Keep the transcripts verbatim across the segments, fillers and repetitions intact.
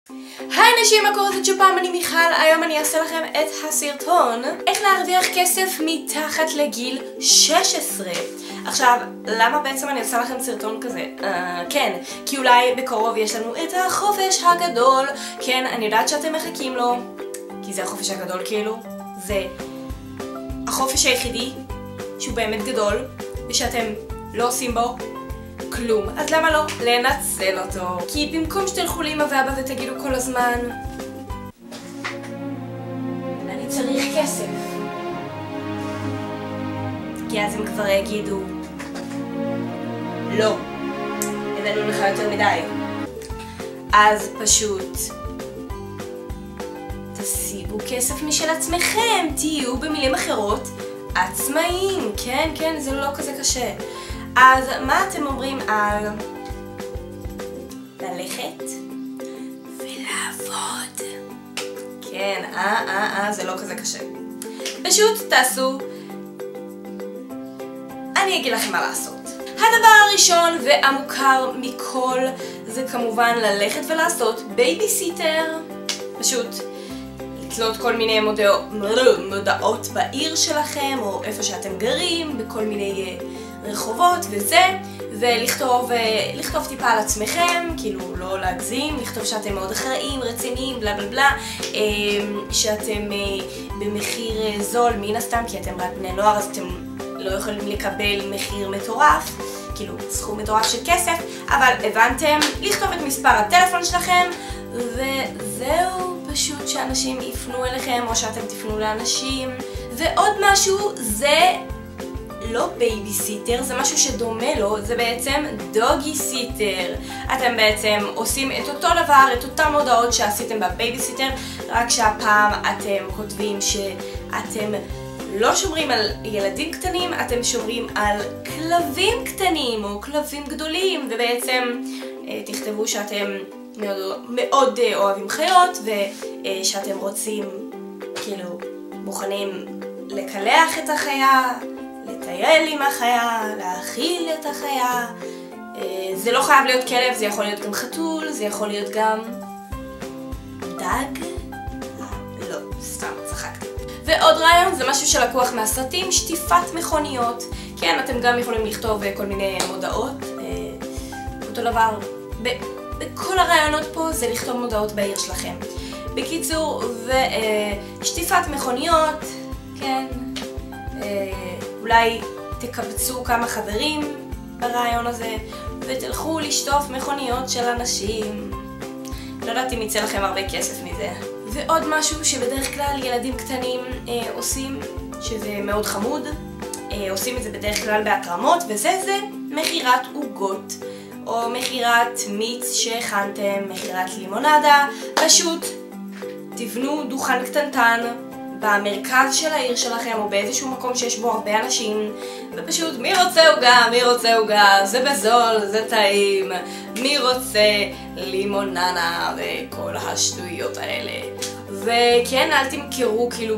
היי נשים, מה קורה? זאת שפעם אני מיכל. היום אני אעשה לכם את הסרטון איך להרוויח כסף מתחת לגיל שש עשרה. עכשיו, למה בעצם אני עושה לכם סרטון כזה? Uh, כן, כי אולי בקרוב יש לנו את החופש הגדול. כן, אני יודעת שאתם מחכים לו, כי זה החופש הגדול כאילו. זה החופש היחידי שהוא באמת גדול ושאתם לא עושים בו כלום. אז למה לא לנצל אותו? כי במקום שתלכו לאמא ואבא ותגידו כל הזמן אני צריך כסף, כי אז הם כבר יגידו לא, הבאנו לך יותר מדי. אז פשוט תשיגו כסף משל עצמכם, תהיו במילים אחרות עצמאים. כן, כן, זה לא כזה קשה. אז מה אתם אומרים על ללכת ולעבוד? כן, אה, אה, אה, זה לא כזה קשה. פשוט תעשו, אני אגיד לכם מה לעשות. הדבר הראשון והמוכר מכל זה כמובן ללכת ולעשות בייביסיטר. פשוט לתלות כל מיני מודעות, מודעות בעיר שלכם או איפה שאתם גרים, בכל מיני רחובות וזה, ולכתוב לכתוב טיפה על עצמכם, כאילו לא להגזים, לכתוב שאתם מאוד אחראים, רציניים, בלה בלה בלה, שאתם במחיר זול מן הסתם, כי אתם רק בני נוער אז אתם לא יכולים לקבל מחיר מטורף, כאילו סכום מטורף של כסף, אבל הבנתם, לכתוב את מספר הטלפון שלכם וזהו, פשוט שאנשים יפנו אליכם או שאתם תפנו לאנשים. ועוד משהו, זה לא בייביסיטר, זה משהו שדומה לו, זה בעצם דוגי סיטר. אתם בעצם עושים את אותו דבר, את אותם הודעות שעשיתם בבייביסיטר, רק שהפעם אתם כותבים שאתם לא שומרים על ילדים קטנים, אתם שומרים על כלבים קטנים או כלבים גדולים, ובעצם אה, תכתבו שאתם מאוד, מאוד אוהבים חיות ושאתם רוצים, כאילו, מוכנים לקלח את החיה, לטייל עם החיה, להאכיל את החיה. זה לא חייב להיות כלב, זה יכול להיות גם חתול, זה יכול להיות גם דג. לא, סתם, צחקתי. ועוד רעיון, זה משהו שלקוח מהסרטים, שטיפת מכוניות. כן, אתם גם יכולים לכתוב כל מיני מודעות. אותו דבר, בכל הרעיונות פה זה לכתוב מודעות בעיר שלכם. בקיצור, ושטיפת מכוניות, כן. אולי תקבצו כמה חברים ברעיון הזה ותלכו לשטוף מכוניות של אנשים. לא יודעת אם יצא לכם הרבה כסף מזה. ועוד משהו שבדרך כלל ילדים קטנים אה, עושים, שזה מאוד חמוד, אה, עושים את זה בדרך כלל בהתרמות, וזה זה מחירת עוגות או מחירת מיץ שהכנתם, מחירת לימונדה. פשוט תבנו דוכן קטנטן במרכז של העיר שלכם או באיזשהו מקום שיש בו הרבה אנשים, ופשוט מי רוצה עוגה, מי רוצה עוגה, זה בזול, זה טעים, מי רוצה לימוננה וכל השטויות האלה. וכן, אל תמכרו כאילו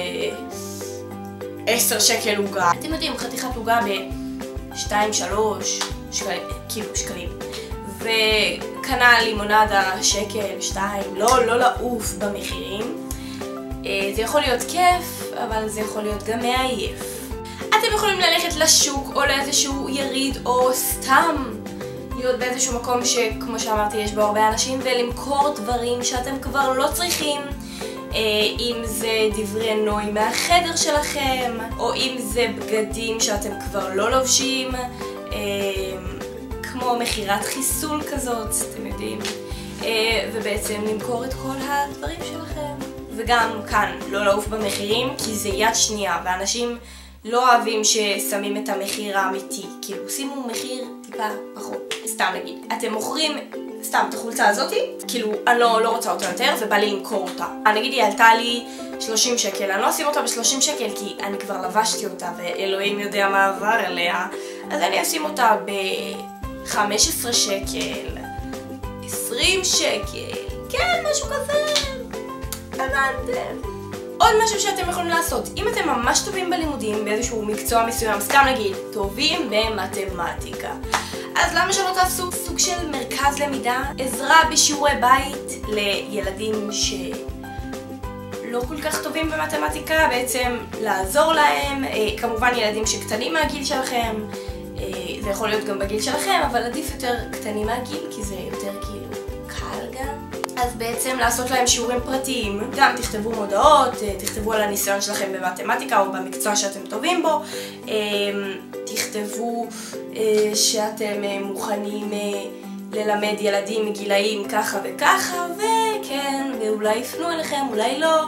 ב-עשר שקל עוגה. אתם יודעים, חתיכת עוגה ב-שתיים שלוש שקלים, כאילו שקלים. וכנ"ל לימונדה שקל, שתיים, לא, לא לעוף במחירים. זה יכול להיות כיף, אבל זה יכול להיות גם מעייף. אתם יכולים ללכת לשוק או לאיזשהו יריד או סתם להיות באיזשהו מקום שכמו שאמרתי יש בו הרבה אנשים ולמכור דברים שאתם כבר לא צריכים, אם זה דברי נוי מהחדר שלכם או אם זה בגדים שאתם כבר לא לובשים, כמו מחירת חיסול כזאת, אתם יודעים, ובעצם למכור את כל הדברים שלכם. וגם כאן לא לעוף במחירים, כי זה יד שנייה, ואנשים לא אוהבים ששמים את המחיר האמיתי. כאילו, שימו מחיר טיפה פחות. סתם נגיד, אתם מוכרים סתם את החולצה הזאתי, כאילו, אני לא, לא רוצה אותה יותר, ובא לי למכור אותה. נגיד, היא עלתה לי שלושים שקל, אני לא אשים אותה ב-שלושים שקל, כי אני כבר לבשתי אותה, ואלוהים יודע מה עבר עליה, אז אני אשים אותה ב-חמישה עשר שקל, עשרים שקל, כן, משהו כזה. הבנתם. עוד משהו שאתם יכולים לעשות, אם אתם ממש טובים בלימודים באיזשהו מקצוע מסוים, סתם נגיד, טובים במתמטיקה, אז למה שלא תעשו סוג סוג של מרכז למידה, עזרה בשיעורי בית לילדים שלא כל כך טובים במתמטיקה, בעצם לעזור להם, כמובן ילדים שקטנים מהגיל שלכם, זה יכול להיות גם בגיל שלכם, אבל עדיף יותר קטנים מהגיל, כי זה יותר כאילו קל גם. אז בעצם לעשות להם שיעורים פרטיים, גם תכתבו מודעות, תכתבו על הניסיון שלכם במתמטיקה או במקצוע שאתם טובים בו, תכתבו שאתם מוכנים ללמד ילדים מגילאים ככה וככה, וכן, ואולי יפנו אליכם, אולי לא.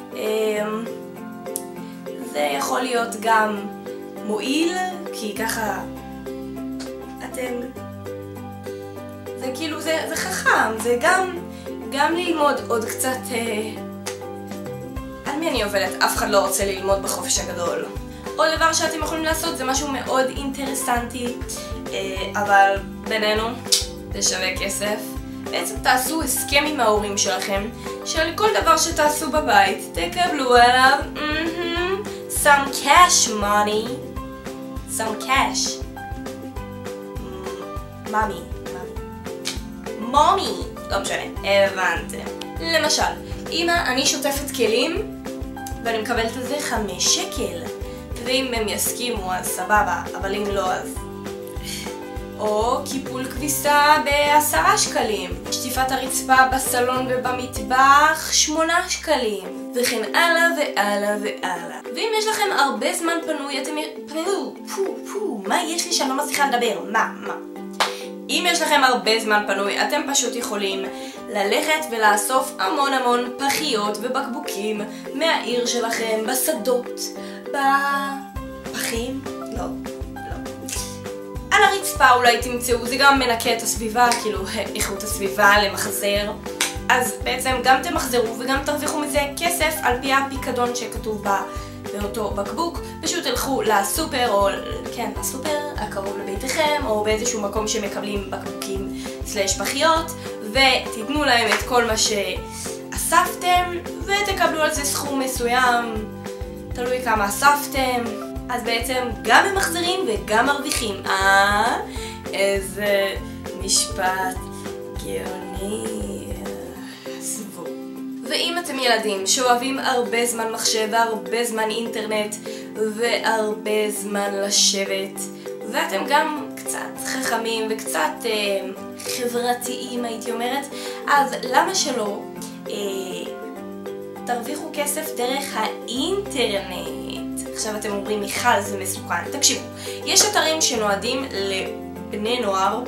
זה יכול להיות גם מועיל, כי ככה אתם... זה כאילו, זה, זה חכם, זה גם... גם ללמוד עוד קצת... אה... על מי אני עובדת? אף אחד לא רוצה ללמוד בחופש הגדול. עוד דבר שאתם יכולים לעשות זה משהו מאוד אינטרסנטי, אה, אבל בינינו זה שווה כסף. בעצם תעשו הסכם עם ההורים שלכם, שלכל דבר שתעשו בבית תקבלו עליו mm-hmm, some cash money. some cash. מאמי. מומי. לא משנה, הבנתם. למשל, אמא, אני שוטפת כלים ואני מקבלת על זה חמש שקל, ואם הם יסכימו אז סבבה, אבל אם לא אז... או קיפול כביסה בעשרה שקלים, שטיפת הרצפה בסלון ובמטבח שמונה שקלים, וכן הלאה והלאה והלאה. ואם יש לכם הרבה זמן פנוי, אתם... פו, פו, פו, מה יש לי שאני לא מצליחה לדבר? מה, מה? אם יש לכם הרבה זמן פנוי, אתם פשוט יכולים ללכת ולאסוף המון המון פחיות ובקבוקים מהעיר שלכם, בשדות, בפחים, לא, לא. על הרצפה אולי תמצאו, זה גם מנקה את הסביבה, כאילו איכות הסביבה למחזר. אז בעצם גם תמחזרו וגם תרוויחו מזה כסף על פי הפיקדון שכתוב בה. באותו בקבוק, פשוט תלכו לסופר או כן, לסופר הקרוב לביתכם או באיזשהו מקום שמקבלים בקבוקים סלש פחיות, ותתנו להם את כל מה שאספתם ותקבלו על זה סכום מסוים, תלוי כמה אספתם. אז בעצם גם ממחזרים וגם מרוויחים. אה? איזה משפט גאוני. ואם אתם ילדים שאוהבים הרבה זמן מחשב והרבה זמן אינטרנט והרבה זמן לשבת, ואתם גם קצת חכמים וקצת אה, חברתיים הייתי אומרת, אז למה שלא אה, תרוויחו כסף דרך האינטרנט? עכשיו אתם אומרים, מיכל, זה מסוכן. תקשיבו, יש אתרים שנועדים לבני נוער,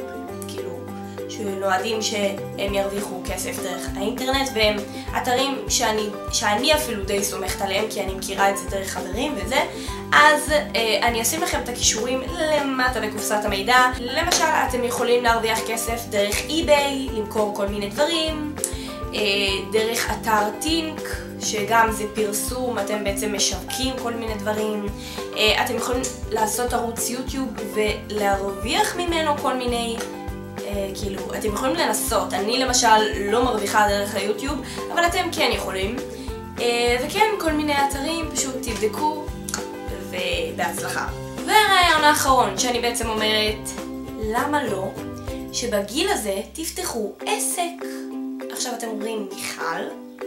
שנועדים שהם ירוויחו כסף דרך האינטרנט, והם אתרים שאני, שאני אפילו די סומכת עליהם, כי אני מכירה את זה דרך חברים וזה. אז אה, אני אשים לכם את הכישורים למטה בקופסת המידע. למשל, אתם יכולים להרוויח כסף דרך אי-ביי, למכור כל מיני דברים, אה, דרך אתר טינק, שגם זה פרסום, אתם בעצם משווקים כל מיני דברים. אה, אתם יכולים לעשות ערוץ יוטיוב ולהרוויח ממנו כל מיני... כאילו, אתם יכולים לנסות. אני למשל לא מרוויחה דרך היוטיוב, אבל אתם כן יכולים. וכן, כל מיני אתרים, פשוט תבדקו, ובהצלחה. והרעיון האחרון שאני בעצם אומרת, למה לא שבגיל הזה תפתחו עסק? עכשיו אתם אומרים, מיכל,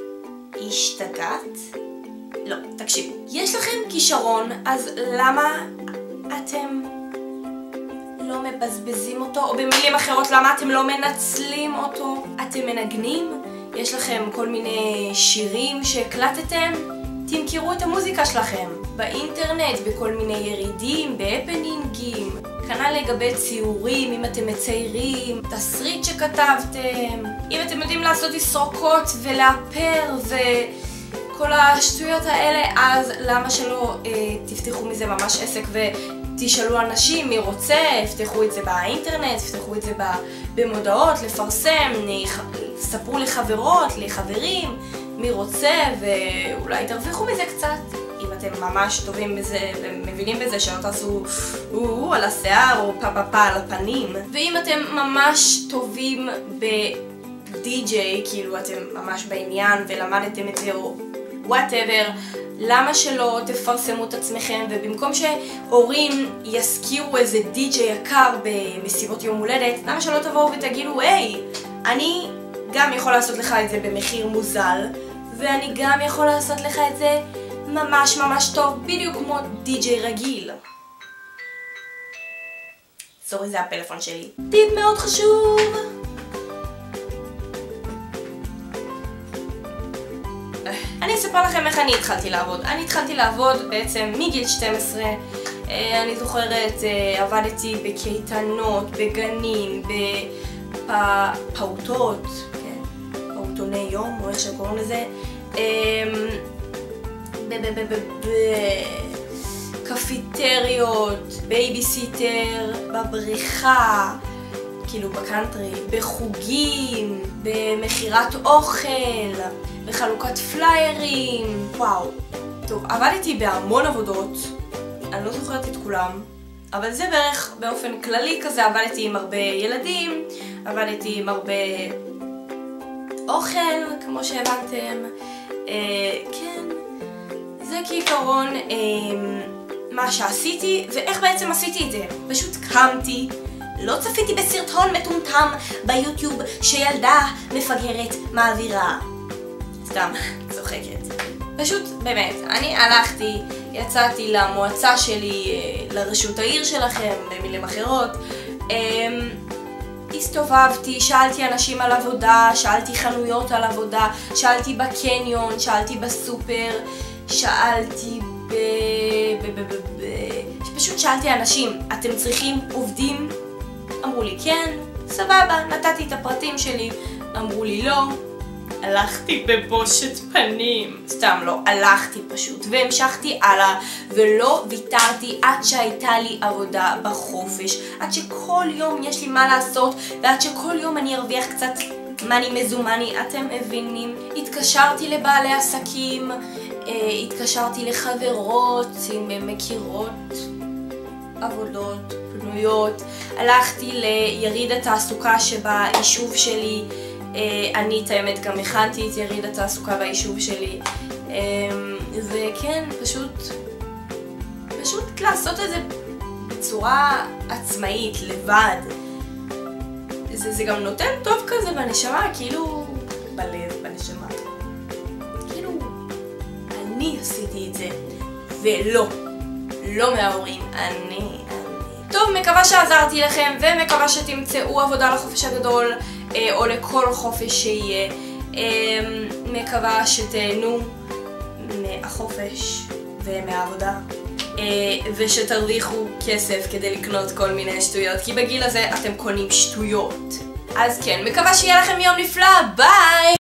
השתגעת? לא, תקשיבו. יש לכם כישרון, אז למה אתם... לא מבזבזים אותו, או במילים אחרות, למה אתם לא מנצלים אותו? אתם מנגנים? יש לכם כל מיני שירים שהקלטתם? תמכרו את המוזיקה שלכם באינטרנט, בכל מיני ירידים, בהפנינגים, כנ"ל לגבי ציורים, אם אתם מציירים, תסריט שכתבתם, אם אתם יודעים לעשות תסרוקות ולאפר וכל השטויות האלה, אז למה שלא אה, תפתחו מזה ממש עסק ו... תשאלו אנשים מי רוצה, יפתחו את זה באינטרנט, יפתחו את זה במודעות, לפרסם, ספרו לחברות, לחברים, מי רוצה, ואולי תרוויחו מזה קצת. אם אתם ממש טובים בזה ומבינים בזה, שלא תעשו או על השיער או פה פה פה על הפנים. ואם אתם ממש טובים ב-די ג'יי, כאילו אתם ממש בעניין ולמדתם את זה, או whatever, למה שלא תפרסמו את עצמכם, ובמקום שהורים יזכירו איזה די-ג'יי יקר במסיבות יום הולדת, למה שלא תבואו ותגידו, היי, אני גם יכול לעשות לך את זה במחיר מוזל, ואני גם יכול לעשות לך את זה ממש ממש טוב, בדיוק כמו די-ג'יי רגיל. סורי, זה הפלאפון שלי. טיפ מאוד חשוב! אני אספר לכם איך אני התחלתי לעבוד. אני התחלתי לעבוד בעצם מגיל שתים עשרה. אני זוכרת, עבדתי בקייטנות, בגנים, בפעוטות, פעוטוני יום, או איך שקוראים לזה, בקפיטריות, בייביסיטר, בבריכה, כאילו בקאנטרי, בחוגים, במכירת אוכל, בחלוקת פליירים, וואו. טוב, עבדתי בהמון עבודות, אני לא זוכרת את כולם, אבל זה בערך באופן כללי כזה. עבדתי עם הרבה ילדים, עבדתי עם הרבה אוכל, כמו שהבנתם. אה, כן, זה כעיקרון אה, מה שעשיתי, ואיך בעצם עשיתי את זה. פשוט קמתי, לא צפיתי בסרטון מטומטם ביוטיוב שילדה מפגרת מעבירה. סתם, צוחקת. פשוט, באמת, אני הלכתי, יצאתי למועצה שלי, לרשות העיר שלכם, במילים אחרות, הסתובבתי, שאלתי אנשים על עבודה, שאלתי חנויות על עבודה, שאלתי בקניון, שאלתי בסופר, שאלתי ב... ב... ב... ב... פשוט שאלתי אנשים, אתם צריכים עובדים? אמרו לי כן, סבבה, נתתי את הפרטים שלי, אמרו לי לא. הלכתי בבושת פנים. סתם לא, הלכתי פשוט והמשכתי הלאה ולא ויתרתי עד שהייתה לי עבודה בחופש, עד שכל יום יש לי מה לעשות ועד שכל יום אני ארוויח קצת מני מזומני, אתם מבינים? התקשרתי לבעלי עסקים, התקשרתי לחברות עם מכירות עבודות פנויות, הלכתי ליריד התעסוקה שביישוב שלי. אני את האמת גם הכנתי את יריד התעסוקה ביישוב שלי, וכן, פשוט פשוט לעשות את זה בצורה עצמאית, לבד. זה, זה גם נותן טוב כזה בנשמה, כאילו בלב, בנשמה. כאילו אני עשיתי את זה, ולא, לא מההורים, אני, אני. טוב, מקווה שעזרתי לכם, ומקווה שתמצאו עבודה לחופש הגדול, או לכל חופש שיהיה. מקווה שתהנו מהחופש ומהעבודה, ושתרוויחו כסף כדי לקנות כל מיני שטויות, כי בגיל הזה אתם קונים שטויות. אז כן, מקווה שיהיה לכם יום נפלא, ביי!